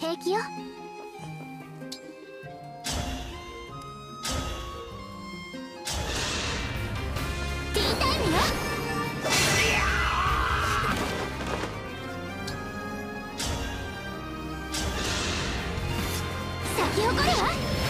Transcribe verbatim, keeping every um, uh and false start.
平気よ。ティータイムよ。咲き誇るわ。